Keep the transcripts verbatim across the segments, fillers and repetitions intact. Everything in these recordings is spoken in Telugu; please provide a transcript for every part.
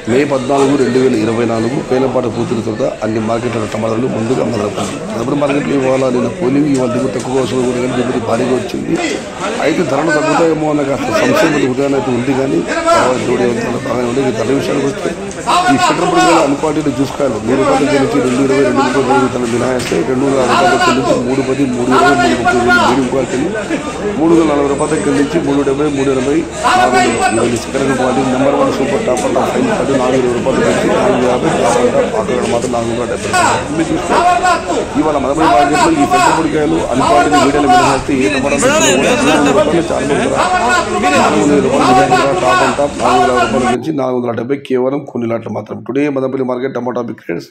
మే పద్నాలుగు రెండు వేల ఇరవై నాలుగు పేలంపాట పూర్తి తర్వాత అన్ని మార్కెట్ల టమాటాలు ముందుగా మొదలవుతుంది. తదుపరి మార్కెట్లో ఇవాళ నేను పోలింగ్ ఇవాళ దిగువ తక్కువ వస్తుంది కూడా కానీ దిగుబడి భారీగా వచ్చింది. అయితే ధరలు తగ్గుతాయేమో అన్న కాస్త సంశయం హృదయాన్ని అయితే ఉంది. కానీ జోడి బాగానే ఉంది. ఈ ధర విషయానికి వస్తే ఈ ఫిల్టర్ అనుపాటిలో చూసుకోవాలి. మూడు రూపాయల నుంచి రెండు ఇరవై రెండు రూపాయలు తన మినహాయిస్తే రెండు వందల అరవై రూపాయల నుంచి మూడు పది మూడు ఇరవై మూడు ముప్పై మీడియం క్వాలిటీ మూడు వందల నలభై రూపాయల దగ్గర నుంచి మూడు డెబ్బై మూడు ఎనభై నాలుగు second quality number one super top top five పది నాలుగు ఇరవై రూపాయలు నుంచి నాలుగు యాభై అక్కడ మాత్రం నాలుగు వందల డెబ్బై రూపాయలు చూస్తే ఇవాళ మదపడి మార్కెట్లో ఈ పెద్ద పొడికాయలు అనుపాటిని వీడియోలు మినహాయిస్తే ఏ రూపాయలు చాలా నాలుగు వందల రూపాయలు టాప్ అండ్ టాప్ నాలుగు వందల రూపాయల నుంచి నాలుగు వందల డెబ్బై కేవలం కొన్ని లాట్లు మాత్రం. Today Madanapalle market tomato big rates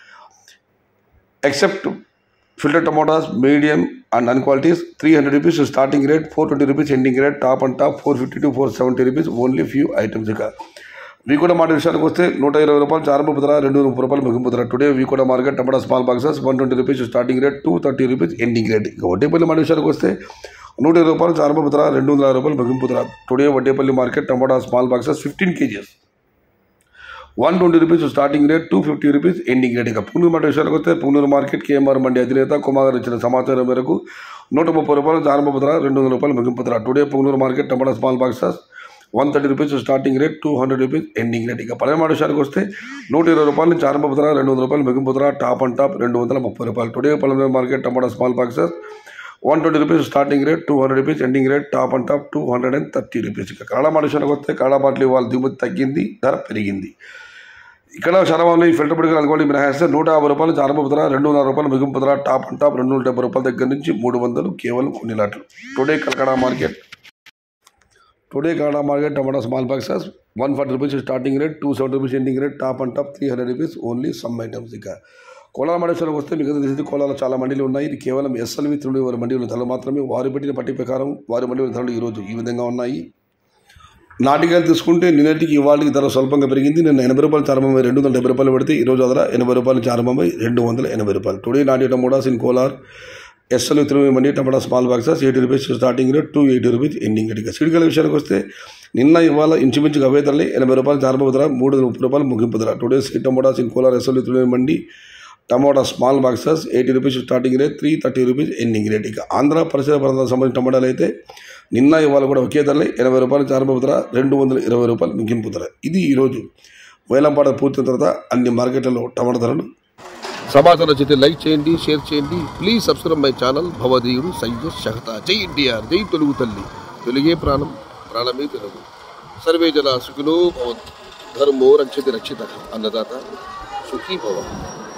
except filter tomatoes medium and unqualities three hundred rupees starting rate, four twenty rupees ending rate, top and top four fifty to four seventy rupees, only few items. V Kota market విషయానికి వస్తే నూట ఇరవై రూపాయలు చారంపు ధర, రెండు ముప్పై రూపాయలు ముగింపు ధర. Today V Kota market tomato small boxes one twenty rupees starting rate, two thirty rupees ending rate. ఇక వడ్డేపల్లి మార్కెట్ విషయానికి వస్తే నూట ఇరవై రూపాయలు చారంపు ధర, రెండు వందల రూపాయలు ముగింపు ధర. Today Vaddepalli market tomato small boxes fifteen KGs one twenty rupees starting rate, two fifty rupees ending rate. ఇక పుంగూరు మార్కెట్ విషయానికి వస్తే పుంగూరు మార్కెట్ కేఎంఆర్ మండి అధినేత కుమార్ ఇచ్చిన సమాచారం మేరకు నూట ముప్పై రూపాయలు చారంపు ధర, రెండు వందల రూపాయలు ముగింపు ధర. Today Punganur market tomato small boxes one thirty rupees starting rate, two hundred rupees ending rate. ఇక పల్లె మాట విషయానికి వస్తే నూట ఇరవై రూపాయలు చారంపు ధర, రెండు వందల రూపాయలు ముగింపు ధర, టాప్ అండ్ టాప్ రెండు వందల ముప్పై రూపాయలు. టుడే పల్లె market tomato small boxes one twenty rupees starting rate, two hundred rupees ending rate, top and top two hundred and thirty rupees. ఇక కళా మాట విషయానికి వస్తే కళా బాటలు వాళ్ళ దిగుమతి తగ్గింది, ధర పెరిగింది. ఇక్కడ శరవాళ్ళు ఈ ఫిల్టర్ పొడికలు అనుకోండి మినహాయిస్తే నూట యాభై రూపాయలు చారంపు ధర, రెండు వందల రూపాయలు ముగింపు ధర, టాప్ అండ్ టాప్ రెండు వందల డెబ్బై రూపాయల దగ్గర నుంచి మూడు వందలు కేవలం కొన్ని లాట్లు. Today Kalakada market today Kalakada market tomato small boxes one forty rupees starting rate, two seventy rupees ending rate, top and top three hundred rupees only some items. ఇక కోలాల మండేశ్వరకు వస్తే మీకు తెలిసి కోలాలో చాలా మండీలు ఉన్నాయి. ఇది కేవలం ఎస్ఎల్వి త్రుడి వారి మండీలు ధరలు మాత్రమే. వారు పెట్టిన పట్టి ప్రకారం వారి మండీల ధరలు ఈరోజు ఈ విధంగా ఉన్నాయి. నాటికాయలు తీసుకుంటే నిన్నటికి ఇవాళకి ధర స్వల్పంగా పెరిగింది. నిన్న ఎనభై రూపాయలు చారంభమై రెండు వందల డెబ్బై రూపాయలు పెడితే ఈరోజు ధర ఎనభై రూపాయలు చారంభమై రెండు వందల ఎనభై రూపాయలు. టుడే నాటి tomatoes in Kolar SL Tirumala mandi tomato small boxes eighty rupees starting rate, two eighty rupees ending rate. ఇక సిడికల విషయానికి వస్తే నిన్న ఇవాళ ఇంచుమించుగా అవే ధరలే. ఎనభై రూపాయలు చారంభ ధర, మూడు వందల ముప్పై రూపాయలు ముగింపు ధర. Today seed tomatoes in Kolar SL Tirumala mandi tomato small boxes eighty rupees starting rate, three thirty rupees ending rate. ఇక ఆంధ్ర పరిసర ప్రాంతాలకు సంబంధించిన టమాటాలు అయితే నిన్న ఇవాళ కూడా ఒకే ధరలే. ఎనభై రూపాయలు చారంభ ధర, రెండు వందల ఇరవై రూపాయలు ముగింపు ధర. ఇది ఈరోజు వేలంపాట పూర్తయిన తర్వాత అన్ని మార్కెట్లలో టమాటా ధరలు. సమాచారం నచ్చితే లైక్ చేయండి, షేర్ చేయండి. ప్లీజ్ సబ్స్క్రైబ్ మై ఛానల్ భవదీయుడు సయ్యద్ షహతా. జై ఎన్టీఆర్, జై తెలుగు తల్లి, తెలుగే ప్రాణం, ప్రాణమే తెలుగు. సర్వే జన సుఖినో భవంతు, ధర్మో రక్షతి రక్షిత, అన్నదాత సుఖీ భవ.